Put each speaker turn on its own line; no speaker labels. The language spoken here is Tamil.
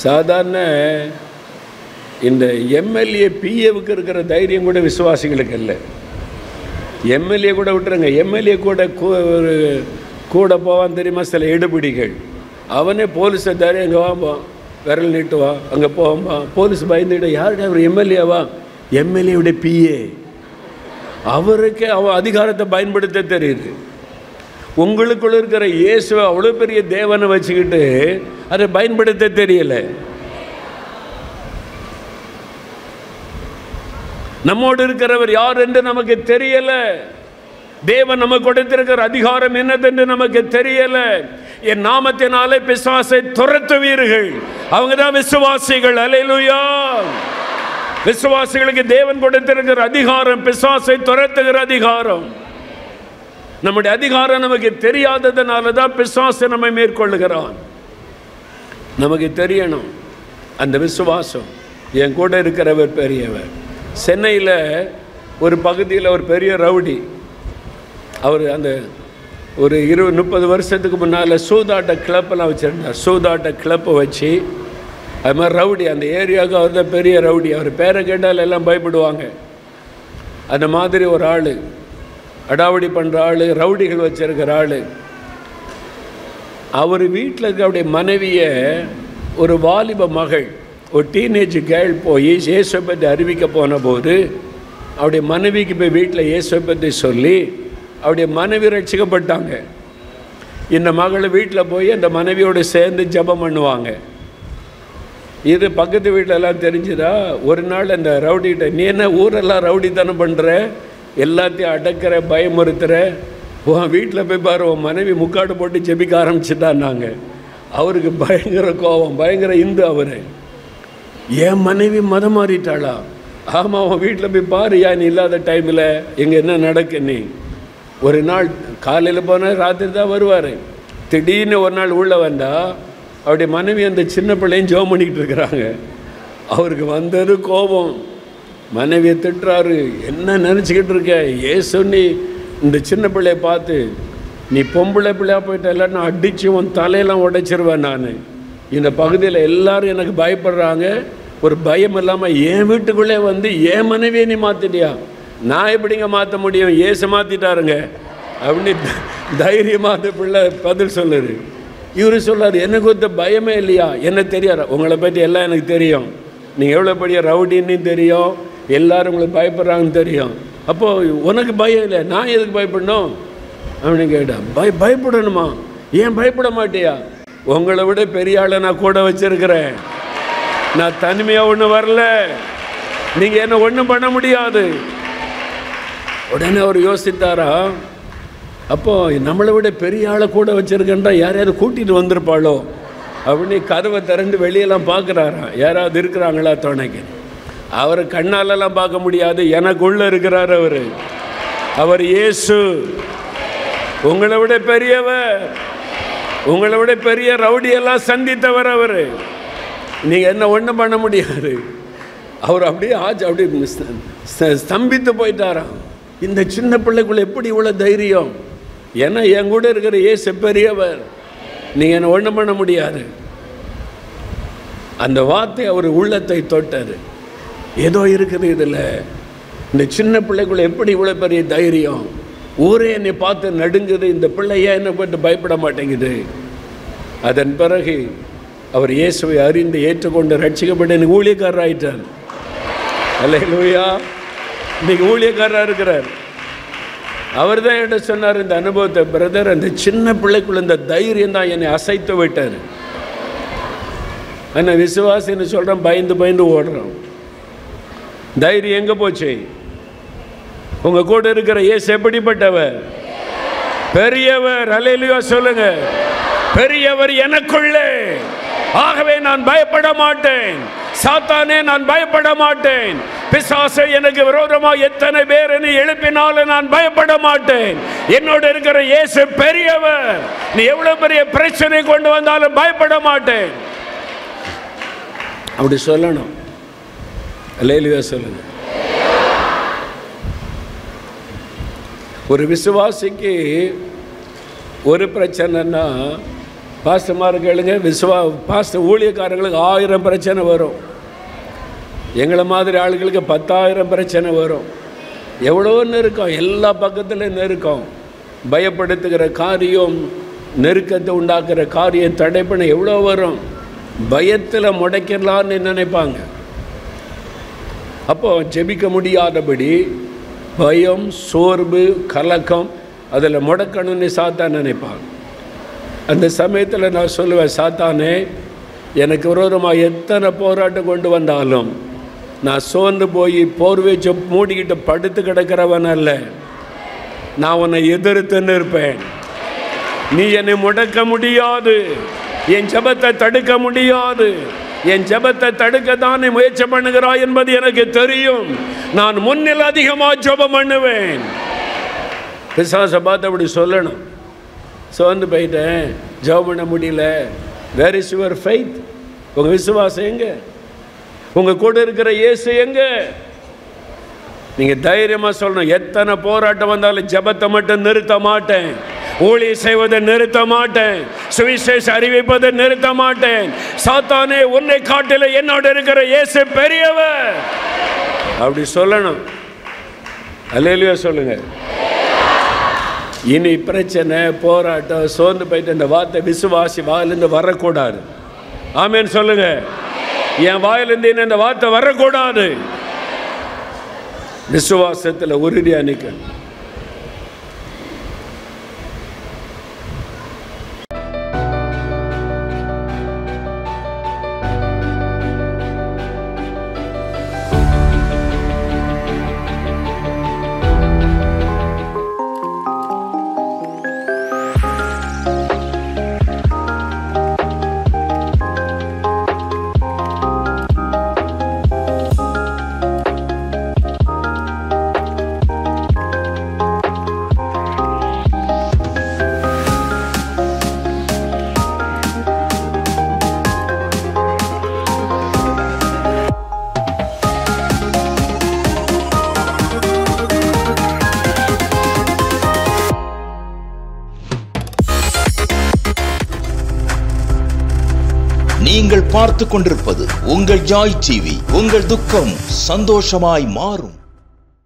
சாதாரண இந்த எம்எல்ஏ பிஏவுக்கு இருக்கிற தைரியம் கூட விசுவாசிகளுக்கு இல்லை. எம்எல்ஏ கூட விட்டுருங்க, எம்எல்ஏ கூட போவான் தெரியுமா சில எடுபிடிகள். அவனே போலீஸை தைரியம் அங்கே வாம்பான், விரல் நீட்டுவான், அங்கே போவான். போலீஸ் பயந்துட யாருடைய அவர் எம்எல்ஏவா? எம்எல்ஏவுடைய பிஏ. அவருக்கே அவன் அதிகாரத்தை பயன்படுத்த தெரியுது. உங்களுக்குள்ள இருக்கிற இயேசுவை அவ்வளோ பெரிய தேவனை வச்சுக்கிட்டு அதை பயன்படுத்த தெரியல. நம்மோடு இருக்கிறவர் யார் என்று நமக்கு தெரியல. தேவன் நமக்கு கொடுத்திருக்கிற அதிகாரம் என்னதென்று நமக்கு தெரியல. என் நாமத்தினாலே பிசாசை துரத்துவீர்கள். அவங்க தான் விசுவாசிகள். அல்லேலூயா. விசுவாசிகளுக்கு தேவன் கொடுத்திருக்கிற அதிகாரம் பிசாசை துரத்துகிற அதிகாரம். நம்முடைய அதிகாரம் நமக்கு தெரியாததுனால தான் பிசாசு நம்மை மேற்கொள்ளுகிறான். நமக்கு தெரியணும் அந்த விசுவாசம். என் கூட இருக்கிறவர் பெரியவர். சென்னையில் ஒரு பகுதியில் ஒரு பெரிய ரவுடி, அவர் அந்த ஒரு 20-30 வருஷத்துக்கு முன்னால் சூதாட்ட கிளப்பெல்லாம் வச்சுருந்தார். சூதாட்ட கிளப்பை வச்சு அது மாதிரி ரவுடி, அந்த ஏரியாவுக்கு அவர் தான் பெரிய ரவுடி. அவர் பேரை கேட்டால் எல்லாம் பயப்படுவாங்க. அந்த மாதிரி ஒரு ஆள், அடாவடி பண்ணுற ஆள், ரவுடிகள் வச்சிருக்கிற ஆள். அவர் வீட்டில் இருக்க அவருடைய மனைவியை ஒரு வாலிப மகள், ஒரு டீனேஜ் கேர்ள் போய் இயேசுவை பற்றி அறிவிக்க போன போது அவருடைய மனைவிக்கு போய் வீட்டில் இயேசுவை பற்றி சொல்லி அவருடைய மனைவி ரட்சிக்கப்பட்டாங்க. இந்த மகளை வீட்டில் போய் அந்த மனைவியோடு சேர்ந்து ஜெபம் பண்ணுவாங்க. இது பக்கத்து வீட்டிலலாம் தெரிஞ்சுதா. ஒரு நாள் அந்த ரவுடிகிட்ட, நீ என்ன ஊரெல்லாம் ரவுடித்தனம் பண்ணுற, எல்லாத்தையும் அடக்கிற, பயமுறுத்துற, உன் வீட்டில் போய் பாரு, உன் மனைவி முக்காடு போட்டு ஜெபிக்க ஆரம்பிச்சுட்டான்னாங்க. அவருக்கு பயங்கர கோபம், பயங்கர இந்து. அவர், என் மனைவி மதம் மாறிட்டாளா? ஆமாம், உன் வீட்டில் போய் பாரு, நீ இல்லாத டைமில் எங்கே என்ன நடக்கு. நீ ஒரு நாள் காலையில் போனால் ராத்திரி தான் வருவார். திடீர்னு ஒரு நாள் உள்ளே வந்தால் அவருடைய மனைவி அந்த சின்ன பிள்ளையும் ஜெபம் பண்ணிக்கிட்டு இருக்கிறாங்க. அவருக்கு வந்தது கோபம். மனைவியை திட்டுறாரு, என்ன நினச்சிக்கிட்டு இருக்க, ஏசுன்னு இந்த சின்ன பிள்ளையை பார்த்து, நீ பொம்பளை பிள்ளையா போயிட்ட, இல்லை நான் அடித்து உன் தலையெல்லாம் உடைச்சிருவேன். நான் இந்த பகுதியில் எல்லாரும் எனக்கு பயப்படுறாங்க. ஒரு பயம் இல்லாமல் என் வீட்டுக்குள்ளே வந்து என் மனைவியை நீ மாற்றிட்டியா? நான் எப்படிங்க மாற்ற முடியும்? ஏசு மாற்றிட்டாருங்க அப்படின்னு தைரியமாக அந்த பிள்ளை பதில் சொல்லுது. இவர் சொல்லார், எனக்கு ஒருத்த பயமே இல்லையா? என்ன தெரியாது, உங்களை பற்றி எல்லாம் எனக்கு தெரியும், நீங்கள் எவ்வளோ பெரிய ரவுடின்னு தெரியும், எல்லோரும் உங்களுக்கு பயப்படுறாங்கன்னு தெரியும். அப்போது உனக்கு பயம் இல்லை, நான் எதுக்கு பயப்படணும் அப்படின்னு கேட்டேன். பயப்படணுமா? ஏன் பயப்பட மாட்டியா? உங்களை விட பெரிய ஆளை நான் கூட வச்சுருக்கிறேன். நான் தனிமையாக ஒன்றும் வரல, நீங்கள் என்ன ஒன்றும் பண்ண முடியாது. உடனே அவர் யோசித்தாரா, அப்போது நம்மளை விட பெரிய ஆளை கூட வச்சுருக்கேன்டா, யாரையாவது கூட்டிகிட்டு வந்திருப்பாளோ அப்படின்னு கதவை திறந்து வெளியெல்லாம் பார்க்குறாராம். யாராவது இருக்கிறாங்களா துணைக்கு? அவரை கண்ணாலெல்லாம் பார்க்க முடியாது, எனக்குள்ளே இருக்கிறார் அவர். அவர் இயேசு. உங்களை விட பெரியவர், உங்களை விட பெரிய ரவுடியெல்லாம் சந்தித்தவர் அவர். நீங்கள் என்ன ஒன்றும் பண்ண முடியாது. அவர் அப்படியே அப்படியே ஸ்தம்பித்து போயிட்டாராம். இந்த சின்ன பிள்ளைக்குள்ள எப்படி இவ்வளோ தைரியம்? ஏன்னா என் கூட இருக்கிற இயேசு பெரியவர், நீங்கள் என்ன ஒன்றும் பண்ண முடியாது. அந்த வார்த்தை அவர் உள்ளத்தை தொட்டது. ஏதோ இருக்குது இதில், இந்த சின்ன பிள்ளைக்குள்ள எப்படி இவ்வளோ பெரிய தைரியம்? ஊரே என்னை பார்த்து நடுங்குது, இந்த பிள்ளையா என்னை பட்டு பயப்பட மாட்டேங்குது. அதன் பிறகு அவர் இயேசுவை அறிந்து ஏற்றுக்கொண்டு ரட்சிக்கப்பட்டு எனக்கு ஊழியக்காரர் ஆயிட்டார். அல்லேலூயா. இன்னைக்கு ஊழியக்காரராக இருக்கிறார். அவர் தான் என்கிட்ட சொன்னார் இந்த அனுபவத்தை, பிரதர், அந்த சின்ன பிள்ளைக்குள்ள இந்த தைரியம் தான் என்னை அசைத்து விட்டார். ஆனால் விசுவாசின்னு சொல்கிறேன், பயந்து பயந்து ஓடுறோம். தைரியம் எங்கே போச்சு? உங்கள் கூட இருக்கிற இயேசு எப்படிப்பட்டவர்? பெரியவர். அல்லேலூயா சொல்லுங்க. பெரியவர் எனக்குள்ளே, ஆகவே நான் பயப்பட மாட்டேன். சாத்தானே, நான் பயப்பட மாட்டேன். பிசாசே, எனக்கு விரோதமாக எத்தனை பேர் என்னை எழுப்பினாலும் நான் பயப்பட மாட்டேன். என்னோட இருக்கிற இயேசு பெரியவர். நீ எவ்வளவு பெரிய பிரச்சனை கொண்டு வந்தாலும் பயப்பட மாட்டேன். அப்படி சொல்லணும். அல்லேலூயா சொல்லுங்க. ஒரு விசுவாசிக்கு ஒரு பிரச்சனைனா பாஸ்டர்மார் கேளுங்க, பாஸ்டர் ஊழியக்காரங்களுக்கு 1000 பிரச்சனை வரும். எங்களை மாதிரி ஆளுகளுக்கு 10,000 பிரச்சனை வரும். எவ்வளோ நெருக்கம், எல்லா பக்கத்துலையும் நெருக்கம். பயப்படுத்துகிற காரியம், நெருக்கத்தை உண்டாக்குற காரியம் தடை பண்ண எவ்வளோ வரும். பயத்தில் முடைக்கலான்னு நினைப்பாங்க. அப்போ ஜெபிக்க முடியாதபடி பயம், சோர்வு, கலக்கம் அதில் முடக்கணும்னு சாத்தான் நினைப்பாங்க. அந்த சமயத்தில் நான் சொல்லுவேன், சாத்தானே, எனக்கு விரோதமாக எத்தனை போராட்டம் கொண்டு வந்தாலும் நான் சோர்ந்து போய் போர்வைச்சு மூடிக்கிட்டு படுத்து கிடக்கிறவன் அல்ல. நான் உன்னை எதிர்த்துன்னு இருப்பேன். நீ என்னை முடக்க முடியாது, என் ஜெபத்தை தடுக்க முடியாது. என் ஜெபத்தை தடுக்க தானே முயற்சி பண்ணுகிறாய் என்பது எனக்கு தெரியும். நான் முன்னில் அதிகமாக ஜெபம் பண்ணுவேன். பிசாசை பார்த்து அப்படி சொல்லணும். சோர்ந்து போயிட்டேன், ஜெபம் பண்ண முடியல. Where is your faith? உங்கள் விசுவாசம் எங்க? உங்கள் கூட இருக்கிற இயேசு எங்க? நீங்கள் தைரியமாக சொல்லணும், எத்தனை போராட்டம் வந்தாலும் ஜெபத்தை மட்டும் நிறுத்த மாட்டேன், ஊழியம் செய்வதை நிறுத்த மாட்டேன், சுவிசேஷ அறிவிப்பதை நிறுத்த மாட்டேன். சாத்தானே, உன்னை காட்டில என்னோட இருக்கிற இயேசு பெரியவர் அப்படி சொல்லணும். அல்லேலூயா சொல்லுங்க. இனி பிரச்சனை, போராட்டம், சோர்ந்து போயிட்டு இந்த வார்த்தை விசுவாசி வாயிலிருந்து வரக்கூடாது. ஆமேன் சொல்லுங்க. என் வாயிலிருந்து இந்த வார்த்தை வரக்கூடாது. விசுவாசத்தில் உறுதியா நிற்க.
நீங்கள் பார்த்து கொண்டிருப்பது உங்கள் ஜாய் டிவி. உங்கள் துக்கம் சந்தோஷமாய் மாறும்.